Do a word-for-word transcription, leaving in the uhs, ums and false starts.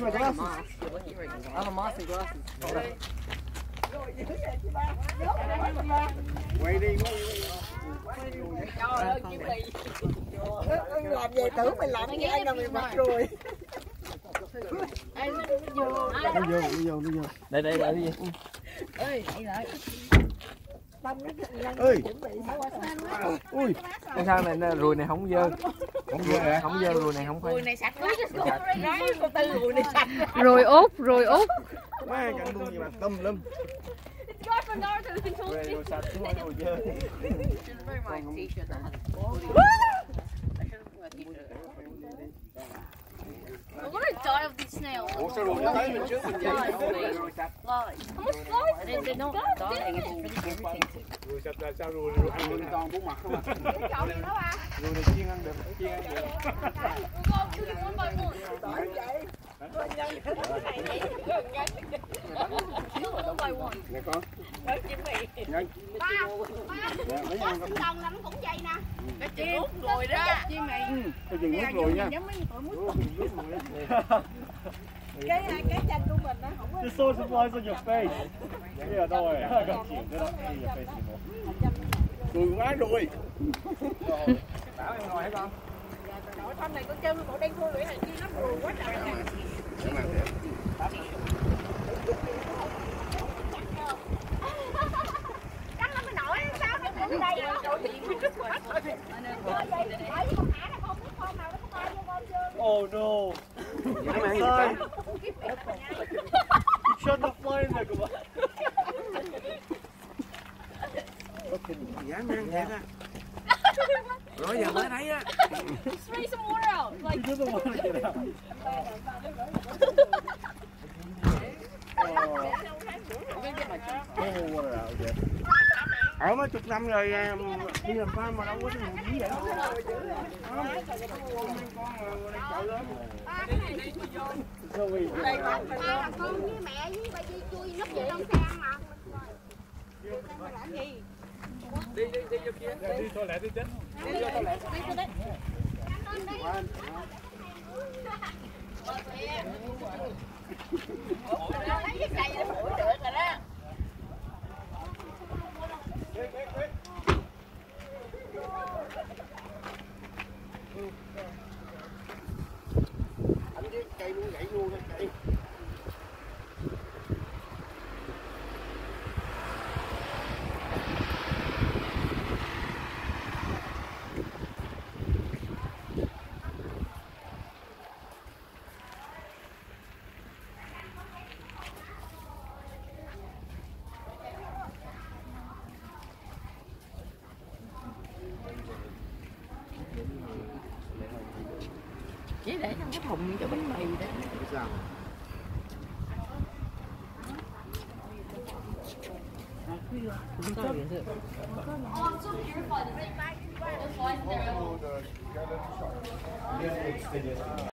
my glasses. I have a moss and glasses. Quay đi. Trời ơi, Kim Ly. Làm gì tưởng mình làm cái anh là mình mặc rồi. Anh vô. Nó vô, nó vô, nó vô. Đây đây đây đi. Ê, đây lại. Ơi. Ui. Cái sao này ruồi này không dơ. Không dơ hả? Không dơ, ruồi này không phải. Ruồi này sạch lắm. Nói cô Tư ruồi này sạch. Rồi út, rồi út. Má cảnh luôn gì mà tâm lum. Ruồi sạch chứ không ruồi dơ. We're gonna die of these snails. Ủa sao ruồi nó tới mình trước mình vậy? Ruồi sạch. They're not dying, it's really irritating. Ruồi sạch là sao ruồi ruồi ăn luôn toàn bốn mặt không à? Ruồi này chiên ăn được, chiên ăn được. Nè con. Nhân. Ba, ba, con đồng lắm cũng vậy nè. Cái chim rồi đó. Chim này. Tôi dừng nước rồi nha. Cái cái chanh của mình nó không có. The sauce applies on your face. Yeah, no way. I got you. They're not in your face anymore. Ruồi quá rồi. Bảo em ngồi hả con? Trời con này con chân con đen thui vậy là chi nó ruồi quá trời. Cắn nó mới nổi sao nó cũng đây rồi. Oh no. Sorry. You shot the fly in there, come on. Dám ăn thiệt á. Rồi giờ mới thấy á. Spray some water out. Like He doesn't want to get out. Oh, water out again. Ở mấy chục năm rồi đi làm farm mà đâu có cái gì vậy đâu. Đây ba con với mẹ với bà Di chui núp vô trong xe mà. Làm gì? Đi đi đi vô kia. Đi toilet đi chết. Đi vô toilet. Đi toilet. Lấy cái cây để phủi được rồi đó. Anh với cây luôn gãy luôn cây. Chỉ để trong cái thùng cho bánh mì đó. Sao? Oh, I'm so purified. It's like, it's like there.